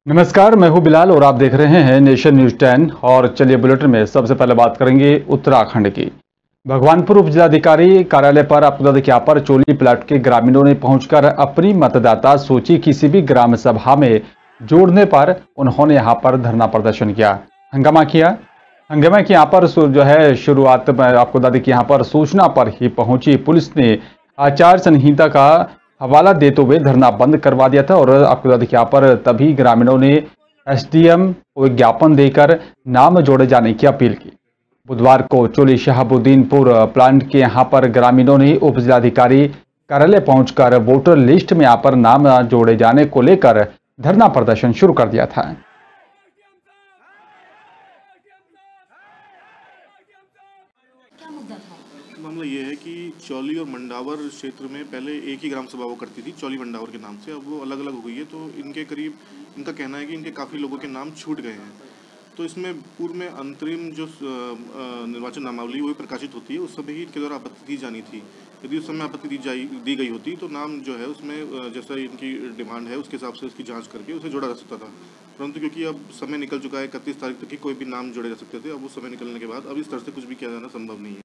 नमस्कार, मैं हूं बिलाल और आप देख रहे हैं नेशन न्यूज 10। और चलिए बुलेटिन में सबसे पहले बात करेंगे उत्तराखंड की। भगवानपुर उपजिलाधिकारी कार्यालय पर आपदा यहाँ पर चोली प्लाट के ग्रामीणों ने पहुंचकर अपनी मतदाता सूची किसी भी ग्राम सभा में जोड़ने पर उन्होंने यहाँ पर धरना प्रदर्शन किया, हंगामा किया। हंगामा की यहाँ पर जो है शुरुआत में आपको बता दें कि यहाँ पर सूचना पर ही पहुंची पुलिस ने आचार संहिता का हवाला देते हुए धरना बंद करवा दिया था। और आपको बता दें कि यहाँ पर तभी ग्रामीणों ने एसडीएम को एक ज्ञापन देकर नाम जोड़े जाने की अपील की। बुधवार को चोली शहाबुद्दीनपुर प्लांट के यहाँ पर ग्रामीणों ने उप जिलाधिकारी कार्यालय पहुंचकर वोटर लिस्ट में यहाँ पर नाम जोड़े जाने को लेकर धरना प्रदर्शन शुरू कर दिया था। मामला ये है कि चौली और मंडावर क्षेत्र में पहले एक ही ग्राम सभा हुआ करती थी, चौली मंडावर के नाम से। अब वो अलग अलग हो गई है, तो इनके करीब इनका कहना है कि इनके काफ़ी लोगों के नाम छूट गए हैं। तो इसमें पूर्व में अंतरिम जो निर्वाचन नामावली वही प्रकाशित होती है, उस समय ही इनके द्वारा आपत्ति दी जानी थी। यदि उस समय आपत्ति दी गई होती तो नाम जो है उसमें जैसा इनकी डिमांड है उसके हिसाब से उसकी जांच करके उसे जोड़ा जा सकता था। परंतु क्योंकि अब समय निकल चुका है, 31 तारीख तक ही कोई भी नाम जोड़े जा सकते थे, अब उस समय निकलने के बाद अब इस तरह से कुछ भी किया जाना संभव नहीं है।